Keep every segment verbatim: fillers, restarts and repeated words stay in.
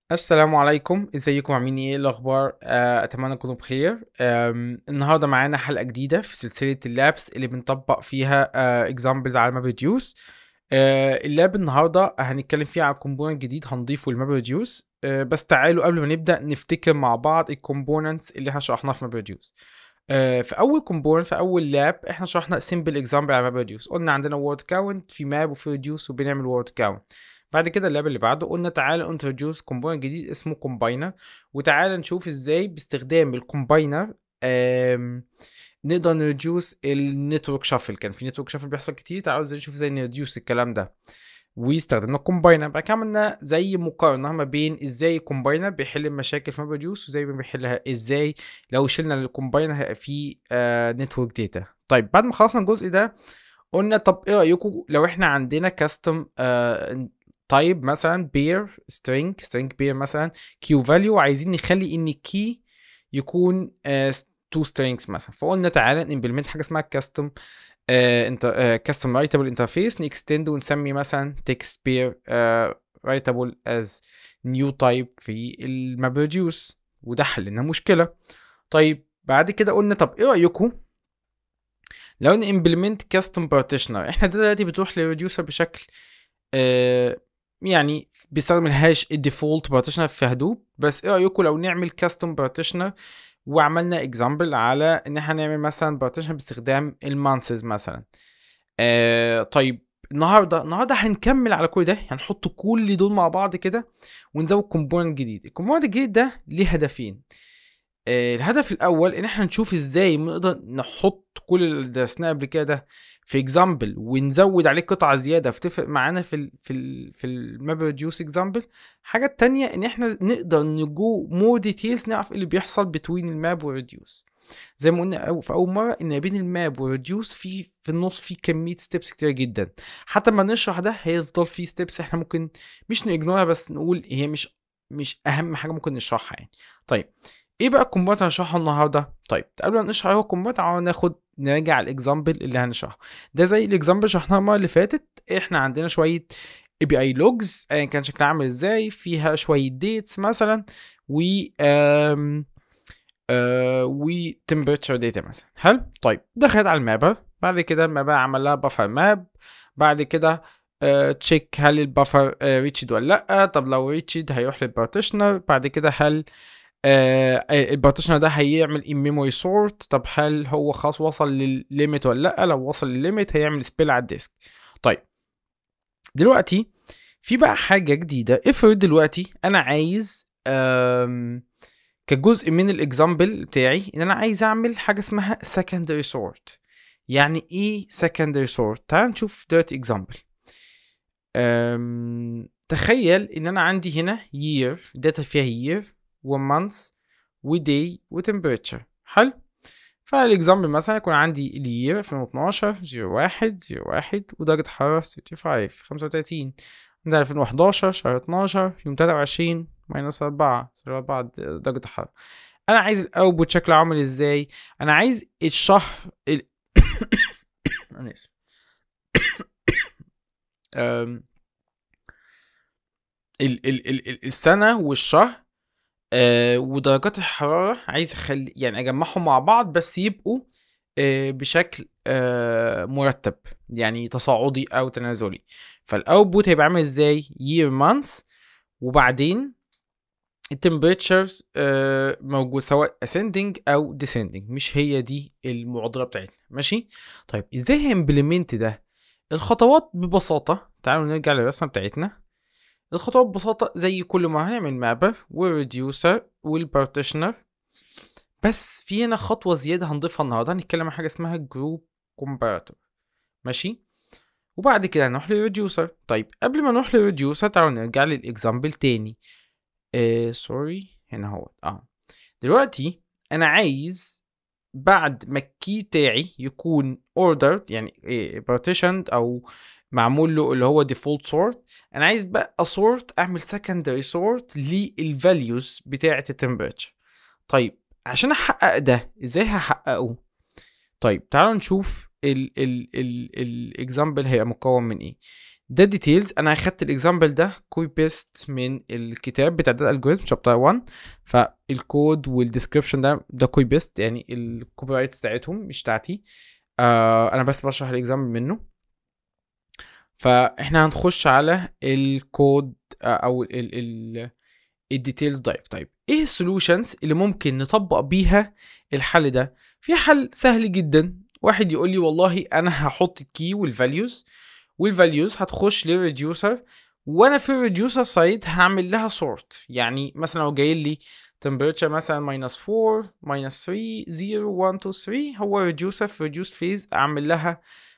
السلام عليكم، ازيكم؟ عاملين ايه؟ إيه الاخبار؟ آه، اتمنى تكونوا بخير. آم، النهارده معانا حلقه جديده في سلسله اللابس اللي بنطبق فيها اكزامبلز على ماب ريديوس. اللاب النهارده هنتكلم فيه على كومبوننت جديد هنضيفه لماب ريديوس. بس تعالوا قبل ما نبدا نفتكر مع بعض الكومبوننتس اللي احنا شرحناها في ماب ريديوس. في اول كومبوننت في اول لاب احنا شرحنا سيمبل اكزامبل على ماب ريديوس. قلنا عندنا وورد كاونت في ماب وفي ريديوس وبنعمل وورد كاونت. بعد كده اللاب اللي بعده قلنا تعالى انتروديوس كومباينر جديد اسمه كومباينر، وتعالى نشوف ازاي باستخدام الكومباينر نقدر نريديوس النتورك شافل. كان في نتورك شافل بيحصل كتير، تعالوا ازاي نشوف ازاي نريديوس الكلام ده. واستخدمنا الكومباينر. بعد كده عملنا زي مقارنه ما بين ازاي الكومباينر بيحل المشاكل في ريديوس وازاي بيحلها، ازاي لو شلنا الكومباينر هيبقى فيه نتورك داتا. طيب بعد ما خلصنا الجزء ده قلنا طب ايه رايكم لو احنا عندنا كاستم تايب مثلا بير سترينج سترينج بير مثلا كيو فاليو، وعايزين نخلي ان الكي يكون تو سترينجز مثلا. فقلنا تعالى نمبلمنت حاجه اسمها كاستم انت كاستم رايتابل انترفيس، نكستند ونسمي مثلا تكست بير رايتابل از نيو تايب في الماب ريديوس، وده حل لنا مشكله. طيب بعد كده قلنا طب ايه رايكم لو نimplement custom partitioner. احنا دلوقتي بتروح للريديوسر بشكل آه يعني بيستخدم الهاش الديفولت partitioner في هدوب، بس ايه رايكم لو نعمل custom partitioner وعملنا example على ان احنا نعمل مثلا partition باستخدام المانسز مثلا. آه طيب النهارده النهارده هنكمل على كل ده، هنحط كل دول مع بعض كده ونزود كومبوننت جديد. الكومبوننت الجديد ده ليه هدفين. آه، الهدف الاول ان احنا نشوف ازاي نقدر نحط كل اللي درسناه قبل كده في اكزامبل ونزود عليه قطعه زياده فتفرق معانا في ال في ال في الماب ريديوس اكزامبل. الحاجه التانية ان احنا نقدر نجو مور ديتيلز، نعرف ايه اللي بيحصل بين الماب والريديوس. زي ما قلنا في اول مره ان بين الماب والريديوس في في النص في كميه ستيبس كتير جدا. حتى ما نشرح ده هيفضل في ستيبس احنا ممكن مش نجنورها، بس نقول هي مش مش اهم حاجه ممكن نشرحها يعني. طيب ايه بقى الكومبات هنشرحه النهارده؟ طيب قبل ما نشرح ايه هو الكومبات تعالوا ناخد نراجع الاكزامبل اللي هنشرحه. ده زي الاكزامبل شرحناه المره اللي فاتت. احنا عندنا شويه اي بي اي لوجز ايا كان شكلها عامل ازاي، فيها شويه ديتس مثلا و آم آه و temperature داتا مثلا. حلو. طيب دخلت على المابر، بعد كده المابر عمل لها بفر ماب، بعد كده تشيك هل البفر ريتشد ولا لا. طب لو ريتشد هيروح للبارتيشنر. بعد كده هل آه البارتيشنر ده هيعمل ان ميموري سورت. طب هل هو خلاص وصل للليميت ولا لا؟ لو وصل للليميت هيعمل سبيل على الديسك. طيب دلوقتي في بقى حاجه جديده. افرض دلوقتي انا عايز كجزء من الاكزامبل بتاعي ان انا عايز اعمل حاجه اسمها secondary sort. يعني ايه secondary sort؟ تعال نشوف دلوقتي اكزامبل. تخيل ان انا عندي هنا year داتا فيها year وmonths وداي وتمبريتشر. حلو. فالاكزامبل مثلا يكون عندي الير ألفين واتناشر صفر واحد صفر واحد ودرجة حرارة خمسة وتلاتين خمسة وتلاتين. عندنا ألفين وحداشر شهر اتناشر يوم تلاتة وعشرين ماينس أربعة صفر أربعة درجة الحرارة. أنا عايز الأوتبوت شكله عامل إزاي؟ أنا عايز الشهر ال... أنا آسف. أم... ال... ال... ال... السنة والشهر آه ودرجات الحرارة عايز اخلي يعني اجمعهم مع بعض بس يبقوا آه بشكل آه مرتب، يعني تصاعدي او تنازلي. فالاوتبوت هيبقى عامل ازاي؟ year months وبعدين التمبريتشرز آه موجود سواء ascending او descending. مش هي دي المعضلة بتاعتنا. ماشي. طيب ازاي هامبلمنت ده؟ الخطوات ببساطة تعالوا نرجع للرسمة بتاعتنا. الخطوات ببساطة زي كل ما هنعمل مابر والريديوسر والبارتيشنر، بس في هنا خطوة زيادة هنضيفها النهاردة. هنتكلم عن حاجة اسمها جروب كومباراتور. ماشي. وبعد كده هنروح للريديوسر. طيب قبل ما نروح للريديوسر تعالوا نرجع للإكزامبل تاني. آه سوري هنا هو اه دلوقتي أنا عايز بعد ما الكي بتاعي يكون ordered يعني إيه partitioned أو معمول له اللي هو default sort، انا عايز بقى sort اعمل secondary sort للvalues بتاعه التمبريتشر. طيب عشان احقق ده ازاي هحققه؟ طيب تعالوا نشوف الاكزامبل هيبقى مكون من ايه. ده ديتيلز. انا اخدت الاكزامبل ده كوبي بيست من الكتاب بتاع داتا الجوريزم شابتر واحد، فالكود والديسكريبشن ده ده كوبي بيست، يعني الكوبي رايتس بتاعتهم مش بتاعتي. آه انا بس بشرح الاكزامبل منه. فاحنا هنخش على الكود او ال ال الديتيلز دايركت. طيب ايه السولوشنز اللي ممكن نطبق بيها الحل ده؟ في حل سهل جدا. واحد يقول لي والله انا هحط الكي والفاليوز، والفاليوز هتخش للريديوسر، وانا في الريديوسر سايد هعمل لها سورت. يعني مثلا لو جاي لي temperature مثلا ماينس أربعة ماينس تلاتة صفر واحد اتنين تلاتة، هو ريديوسر في ريديوس فيز اعمل لها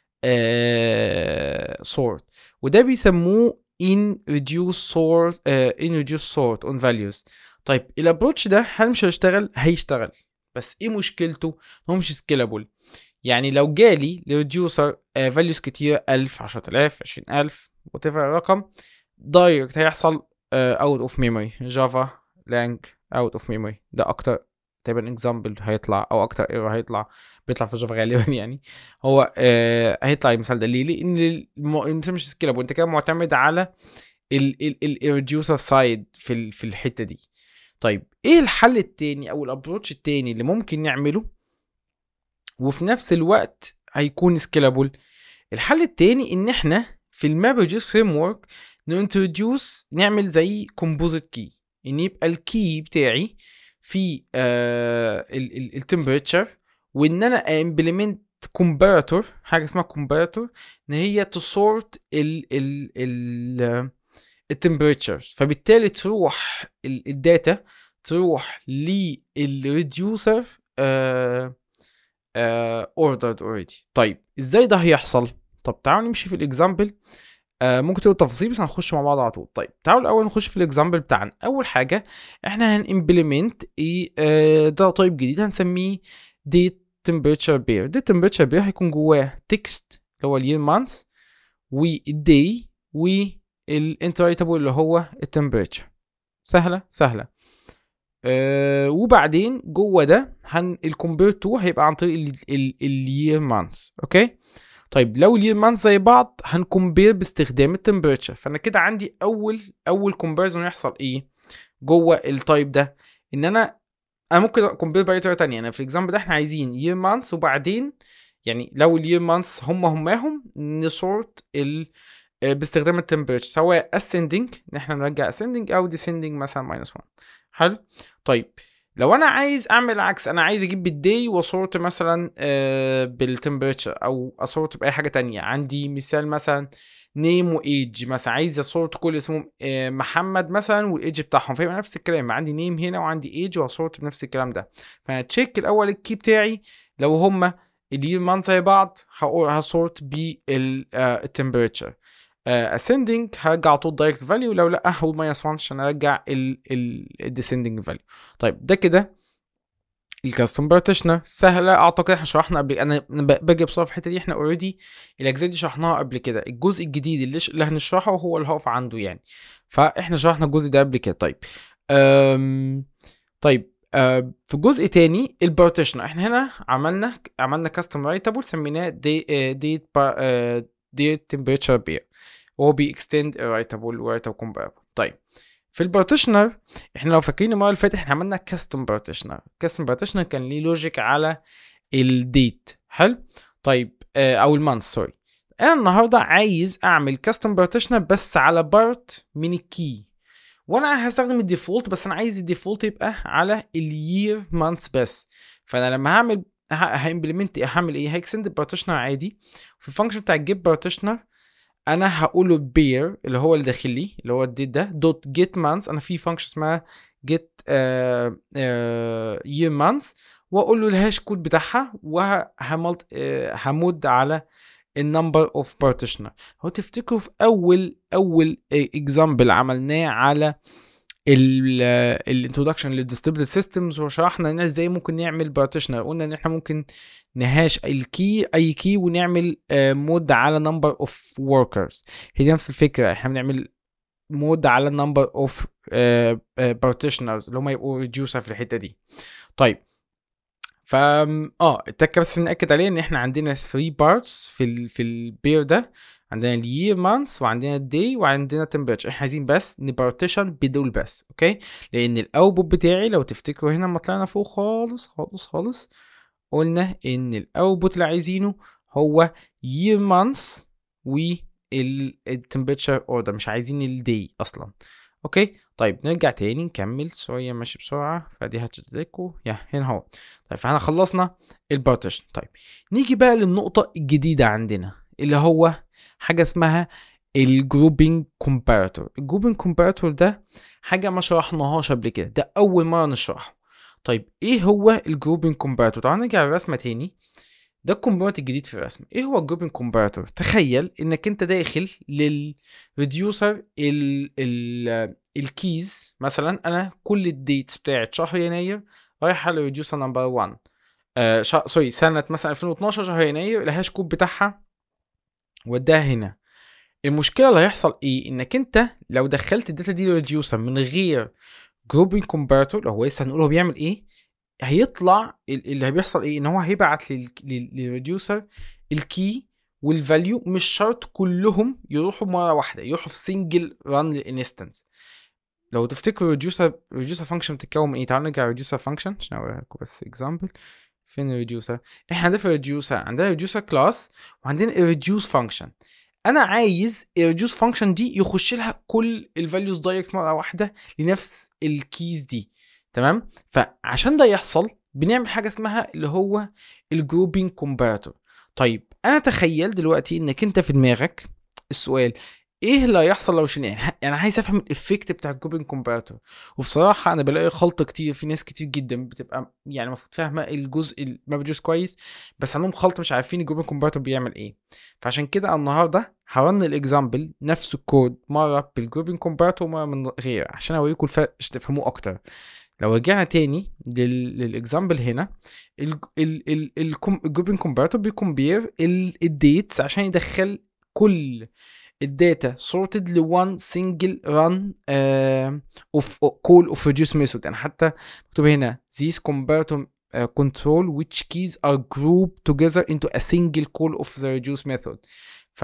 سورت، uh, وده بيسموه in reduce sort uh, in reduce sort on values. طيب الابروتش ده هل مش هيشتغل؟ هيشتغل، بس ايه مشكلته؟ هو مش سكيلابل. يعني لو جالي لريديوسر فاليوز كتير ألف عشرة آلاف عشرين ألف whatever الرقم، دايركت هيحصل اوت اوف ميموري جافا لانج اوت اوف ميموري. ده اكتر تقريبا اكزامبل هيطلع او اكتر ايرور هيطلع بيطلع في جافا غالبا. يعني هو آه هيطلع المثال ده ليه؟ لان المثال مش سكيلابل، انت كده معتمد على الريديوسر سايد في ال في الحته دي. طيب ايه الحل التاني او الابروتش التاني اللي ممكن نعمله وفي نفس الوقت هيكون سكيلابل؟ الحل التاني ان احنا في الماب ريديوس فريم ورك نintroduce نعمل زي كومبوزيت كي، ان يبقى الكي بتاعي في آه التمبريتشر، وان انا امبلمنت كومباراتور، حاجه اسمها كومباراتور، ان هي تسورت ال ال ال التمبريتشرز، فبالتالي تروح الداتا تروح للريديوسر اوردرد اوريدي. طيب ازاي ده هيحصل؟ طب تعالوا نمشي في الاكزامبل. آه ممكن تقول تفاصيل بس هنخش مع بعض على طول. طيب تعالوا الاول نخش في الاكزامبل بتاعنا. اول حاجه احنا هنimplement ايه آه ده تايب جديد هنسميه date temperature pair. date temperature pair هيكون جواه text اللي هو اليير مانث، والداي، والانترايتابل اللي هو التمبريتشر. سهله سهله. آه وبعدين جوه ده هن الكومبير تو هيبقى عن طريق اليير مانث. اوكي. طيب لو اليير مانث زي بعض هنكمبير باستخدام التمبريتشر. فانا كده عندي اول اول كومبيرزون يحصل ايه جوه التايب ده؟ ان انا انا ممكن اكمبير باي طريقه ثانيه. انا في الاكزامبل ده احنا عايزين يير مانث، وبعدين يعني لو اليير مانث هم هماهم نسورت ال باستخدام التمبريتشر، سواء ascending ان احنا نرجع ascending او descending مثلا ماينس واحد. حلو. طيب لو انا عايز اعمل عكس، انا عايز اجيب بالدي واصورت مثلا آه بالتمبريتشر، او اصورت باي حاجه تانية. عندي مثال مثلا نيم وايج مثلا، عايز اصورت كل اسمهم آه محمد مثلا والايج بتاعهم، فيبقى نفس الكلام. عندي نيم هنا وعندي ايج وصورت بنفس الكلام ده. فانا تشيك الاول الكي بتاعي، لو هما اليير مانث زي بعض هصورت بالتمبريتشر. ascending هرجع على طول direct value، لو لا هقول ماينس واحد عشان ارجع ال ال descending value. طيب ده كده الكاستم بارتيشنر. سهله اعتقد احنا شرحنا قبل. انا باجي بسرعه في الحته دي، احنا اوريدي الاجزاء دي شرحناها قبل كده. الجزء الجديد اللي, ش... اللي هنشرحه هو اللي هقف عنده يعني، فاحنا شرحنا الجزء ده قبل كده. طيب أم... طيب أم... في جزء تاني البارتيشنر، احنا هنا عملنا عملنا كاستم رايتابل سميناه دي ديت ديت تمبريتشر بير، وهو بيكستند رايتابل ورايتابل كومبارابل. طيب في البارتيشنر احنا لو فاكرين المره اللي فاتت احنا عملنا كاستم بارتيشنر. كاستم بارتيشنر كان ليه لوجيك على الديت. حلو. طيب اه او المانث سوري. انا النهارده عايز اعمل كاستم بارتيشنر بس على بارت من الكي، وانا هستخدم الديفولت، بس انا عايز الديفولت يبقى على اليير مانث بس. فانا لما هعمل هامبلمنت هعمل ايه؟ هيكسند البارتيشنر عادي. في الفانكشن بتاع الجيت بارتيشنر انا هقول له بير اللي هو الداخلي اللي هو الديت ده دوت جيت مانث. انا في فانكشن اسمها جيت يير مانث، واقول له الهاش كود بتاعها، وهملت همود على النمبر اوف بارتيشنر. هو تفتكروا في اول اول اكزامبل عملناه على الانترودكشن للديستريبيوتد سيستمز، وشرحنا ان ازاي ممكن نعمل بارتيشنر. قلنا ان احنا ممكن نهاش الكي اي كي ونعمل مود على نمبر اوف وركرز. هي نفس الفكره، احنا بنعمل مود على نمبر اوف بارتيشنرز اللي هم يبقوا ريديوسر في الحته دي. طيب ف اه التكه بس ناكد عليه ان احنا عندنا ثلاثة بارتس في ال في البير ده. عندنا اليير مانث وعندنا الداي وعندنا تمبريتشر. احنا عايزين بس نبارتيشن بدول بس، اوكي؟ لان الاوتبوت بتاعي لو تفتكروا هنا لما طلعنا فوق خالص خالص خالص قلنا ان الاوتبوت اللي عايزينه هو year months والتمبريتشر اوردر، مش عايزين الداي اصلا. اوكي طيب نرجع تاني نكمل شويه ماشي بسرعه، فدي هتشتركوا يا هنا اهو. طيب فاحنا خلصنا البارتيشن. طيب نيجي بقى للنقطه الجديده عندنا اللي هو حاجه اسمها الجروبينج كومباراتور. الجروبينج كومباراتور ده حاجه ما شرحناهاش قبل كده، ده اول مره نشرحه. طيب ايه هو الجروبينج كومباراتور؟ تعالوا نرجع للرسمه تاني. ده الكومبوننت الجديد في الرسم. ايه هو الجروبينج كومباراتور؟ تخيل انك انت داخل للريديوسر ال ال الكيز. مثلا انا كل الديتس بتاعت شهر يناير رايحه للريديوسر نمبر واحد، آه شا... سوري سنه مثلا ألفين واتناشر شهر يناير، الهاش كود بتاعها وداها هنا. المشكله اللي هيحصل ايه؟ انك انت لو دخلت الداتا دي للريديوسر من غير جروبينج كومباراتور، اللي هو لسه هنقول هو بيعمل ايه، هيطلع اللي بيحصل ايه؟ ان هو هيبعت للريديوسر الكي والفاليو، مش شرط كلهم يروحوا مره واحده، يروحوا في سنجل ران للانستنس. لو تفتكروا الريديوسر الريديوسر فانكشن بتتكون من ايه؟ تعالوا نرجع الريديوسر فانكشن عشان اوريها لكم بس اكزامبل. فين الريديوسر؟ احنا عندنا في الريديوسر عندنا ريديوسر كلاس وعندنا الريديوس فانكشن. انا عايز الريديوس فانكشن دي يخش لها كل الفاليوز دايركت مره واحده لنفس الكيز دي، تمام؟ فعشان ده يحصل بنعمل حاجه اسمها اللي هو الجروبينج كومباراتور. طيب انا تخيل دلوقتي انك انت في دماغك السؤال ايه اللي هيحصل لو شلنا؟ يعني عايز افهم الافكت بتاع الجروبينج كومباراتور. وبصراحه انا بلاقي خلط كتير، في ناس كتير جدا بتبقى يعني المفروض فاهمه الجزء ما بجوز كويس، بس عندهم خلط مش عارفين الجروبينج كومباراتور بيعمل ايه. فعشان كده النهارده هرن الاكزامبل نفس الكود مره بالجروبينج كومباراتور ومره من غير، عشان اوريكم الفرق عشان تفهموه اكتر. لو رجعنا تاني للاكزامبل هنا، الجروبينج كومباراتور بيكمبير الديتس عشان يدخل كل الداتا sorted ل one single run uh, of call of reduce method. يعني حتى مكتوب هنا these comparator uh, control which keys are grouped together into a single call of the reduce method. ف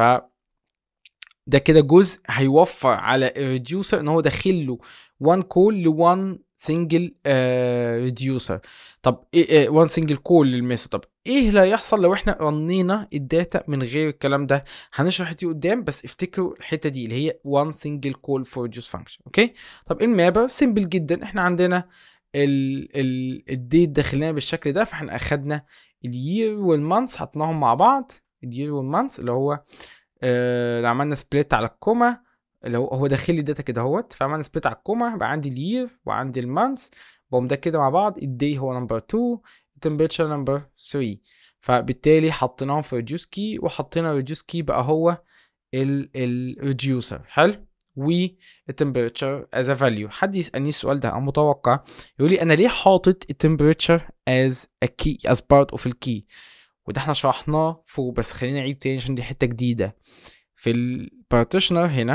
ده كده جزء هيوفر على الريديوسر ان هو داخل له one call ل one single uh, reducer. طب ايه one single call للميثود؟ طب ايه اللي هيحصل لو احنا رنينا الداتا من غير الكلام ده؟ هنشرح دي قدام، بس افتكروا الحته دي اللي هي one single call for reduce function. اوكي طب المابر سيمبل جدا. احنا عندنا ال ال الديت داخلنا بالشكل ده، فاحنا اخدنا اليير والمانث حطيناهم مع بعض. اليير والمانث اللي هو آه لو عملنا سبليت على الكوما اللي هو هو داخل لي داتا كده اهوت، فعملنا سبليت على الكوما بقى عندي اليير وعندي المانث، بقوم ده كده مع بعض. الدي هو نمبر اتنين، التمبريتشر نمبر تلاتة، فبالتالي حطيناهم في ريديوس كي، وحطينا ريديوس كي بقى هو الريديوسر. حلو. والتمبريتشر از ا فاليو. حد يسالني السؤال ده، انا متوقع يقول لي انا ليه حاطط التمبريتشر از ا كي از بارت اوف الكي؟ وده احنا شرحناه فوق، بس خلينا نعيد تاني عشان دي حته جديده في البارتيشنر. هنا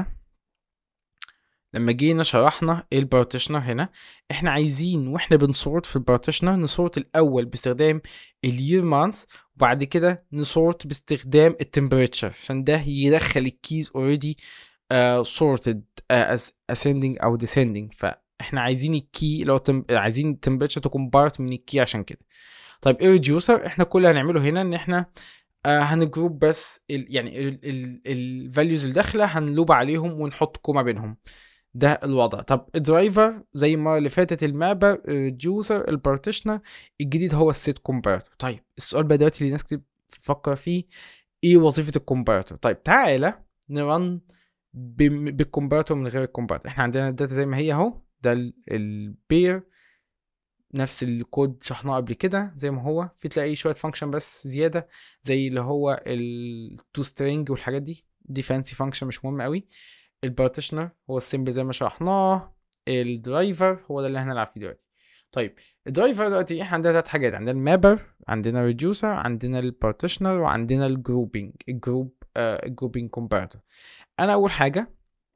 لما جينا شرحنا ايه البارتيشنر، هنا احنا عايزين واحنا بنسورت في البارتيشنر نسورت الاول باستخدام اليير مانث، وبعد كده نسورت باستخدام التمبريتشر عشان ده يدخل الكيز اوريدي سورتد از ascending او descending. فاحنا عايزين الكي لو تم... عايزين التمبريتشر تكون بارت من الكي عشان كده. طيب ايه ريديوسر؟ احنا كل اللي هنعمله هنا ان احنا آه هنجروب بس ال يعني الفاليوز اللي داخله هنلوب عليهم ونحط كوما بينهم. ده الوضع. طب الدرايفر زي ما اللي فاتت، المابر، الريديوسر، البارتيشنر، الجديد هو السيت كومباراتور. طيب السؤال بقى دلوقتي اللي الناس كتير بتفكر فيه، ايه وظيفه الكومباراتور؟ طيب تعالى نرن بالكومباراتور من غير الكومباراتور. احنا عندنا الداتا زي ما هي اهو، ده البير نفس الكود شرحناه قبل كده زي ما هو، في تلاقي شويه فانكشن بس زياده زي اللي هو التو سترينج والحاجات دي، دي فانسي فانكشن مش مهم قوي. البارتيشنر هو السيمبل زي ما شرحناه. الدرايفر هو ده اللي هنلعب فيه دلوقتي. طيب الدرايفر دلوقتي احنا عندنا ثلاث حاجات، عندنا المابر، عندنا الريديوسر، عندنا البارتيشنر، وعندنا الجروبينج الجروب آه الجروبينج كومباراتور. انا اول حاجه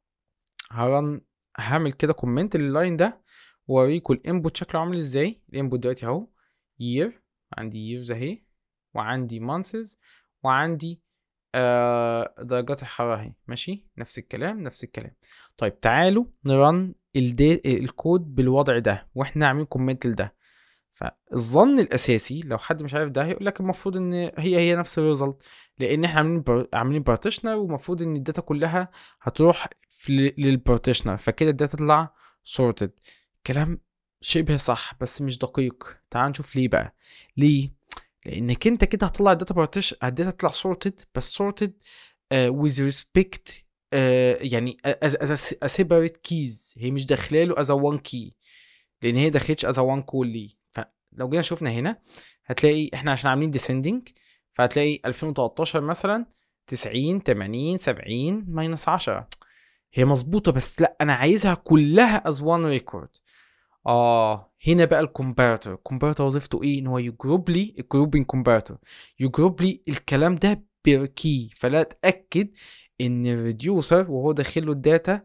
هرن هعمل كده كومنت لللاين ده واوريكم الانبوت شكله عامل ازاي. الانبوت دلوقتي اهو year عندي years اهي، وعندي months، وعندي آه درجات الحرارة اهي. ماشي، نفس الكلام نفس الكلام. طيب تعالوا نرن الدي... الكود بالوضع ده واحنا عاملين كومنت لده. فالظن الاساسي لو حد مش عارف ده هيقول لك المفروض ان هي هي نفس الريزلت، لان احنا عاملين بر... عاملين بارتيشنر، ومفروض ان الداتا كلها هتروح في... للبارتيشنر، فكده الداتا تطلع sorted. كلام شبه صح بس مش دقيق. تعال نشوف ليه بقى. ليه؟ لانك انت كده هتطلع الداتا بارتيشن، الداتا تطلع sorted بس sorted uh, with respect uh, يعني as, as a, a separate keys. هي مش داخلاله as a one key، لان هي دخلتش as a one call ليه. فلو جينا شفنا هنا هتلاقي احنا عشان عاملين descending، فهتلاقي ألفين وتلتاشر مثلا تسعين تمانين سبعين ماينس عشرة. هي مظبوطه بس لا، انا عايزها كلها as one record. اه هنا بقى الكومبارتور. الكومبارتور وظيفته ايه؟ ان هو يجروب لي، الجروبين كومبارتور يجروب لي الكلام ده بكي. فلا اتاكد ان الريديوسر وهو داخل له الداتا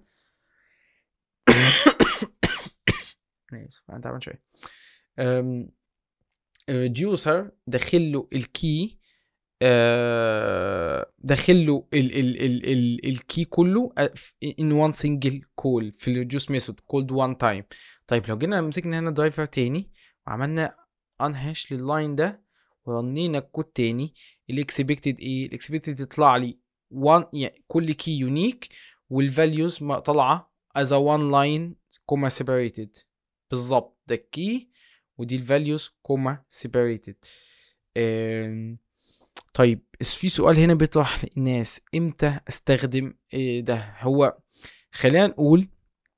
انا اسف انا تعبان شويه. الريديوسر داخل له الكي، داخل له ال ال ال ال الكي كله in one single call في الريديوس ميثود called one time. طيب لو جينا مسكنا هنا درايفر تاني وعملنا unhash لللاين ده ورنينا الكود تاني، الاكسبكتد ايه؟ الاكسبكتد يطلع لي one، يعني كل كي يونيك والفاليوز طالعه as a one line كوما separated. بالظبط ده الكي ودي الفاليوز كوما separated. طيب في سؤال هنا بيطرح الناس، امتى استخدم إيه ده؟ هو خلينا نقول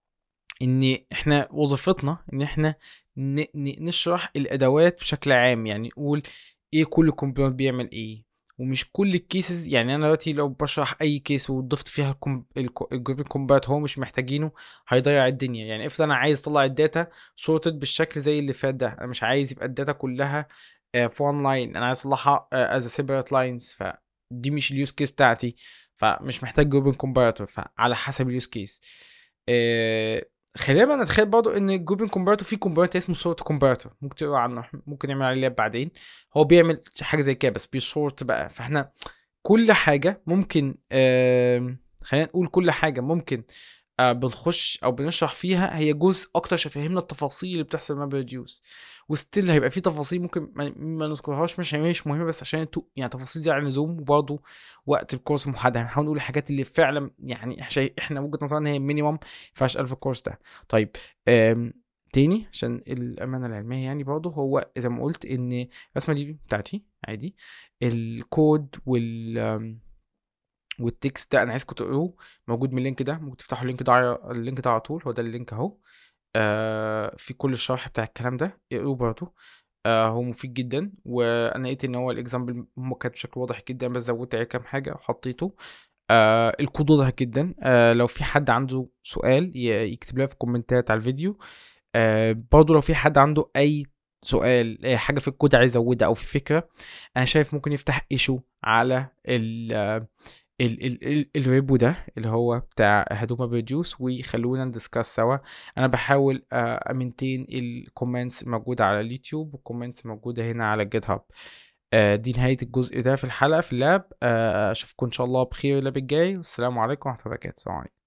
ان احنا وظيفتنا ان احنا نشرح الادوات بشكل عام، يعني نقول ايه كل كومبوننت بيعمل ايه، ومش كل الكيسز. يعني انا دلوقتي لو بشرح اي كيس وضفت فيها الجروب كومبات هو مش محتاجينه هيضيع الدنيا. يعني افرض انا عايز اطلع الداتا سورتد بالشكل زي اللي فات ده، انا مش عايز يبقى الداتا كلها في وان لاين، انا عايز اطلعها از سيبريت لاينز، فدي مش اليوز كيس بتاعتي، فمش محتاج جروب كومباراتور. فعلى حسب اليوز كيس. خلينا بقى نتخيل برضه ان الجروبين كومباراتور في كومباراتور اسمه سورت كومباراتور، ممكن تقرا عنه، ممكن نعمل عليه بعدين. هو بيعمل حاجه زي كده بس بيسورت بقى. فاحنا كل حاجه ممكن آه خلينا نقول كل حاجه ممكن آه بنخش او بنشرح فيها هي جزء اكتر عشان فهمنا التفاصيل اللي بتحصل ما بريديوس. وستيل هيبقى في تفاصيل ممكن ما, ما نذكرهاش، مش مش مهمه بس عشان انتوا يعني تفاصيل زي على اللزوم، وبرضه وقت الكورس محدد هنحاول نقول الحاجات اللي فعلا يعني احنا وجهه نظرنا ان هي مينيمم ما ينفعش في الكورس ده. طيب آم تاني عشان الامانه العلميه يعني برضه هو زي ما قلت ان الرسمه دي بتاعتي عادي، الكود وال والتكست ده انا عايزكم تقروه، موجود من اللينك ده، ممكن تفتحوا اللينك ده على اللينك ده على طول، هو ده اللينك اهو. آه في كل الشرح بتاع الكلام ده اقروه برضه. آه هو مفيد جدا، وانا لقيت ان هو الاكزامبل هم كانت بشكل واضح جدا بس زودت عليه كام حاجه وحطيته. آه الكود واضح جدا. آه لو في حد عنده سؤال يكتب لها في الكومنتات على الفيديو. آه برضه لو في حد عنده اي سؤال آه حاجه في الكود عايز ازودها او في فكره، انا شايف ممكن يفتح ايشو على ال ال ال ال الريبو ده اللي هو بتاع هدوما بريديوس ويخلونا ندسكاس سوا. انا بحاول امنتين الكومنتس موجوده على اليوتيوب والكومنتس موجوده هنا على الجيت هاب. دي نهايه الجزء ده في الحلقه في اللاب. اشوفكم ان شاء الله بخير اللاب الجاي، والسلام عليكم ورحمه الله وبركاته.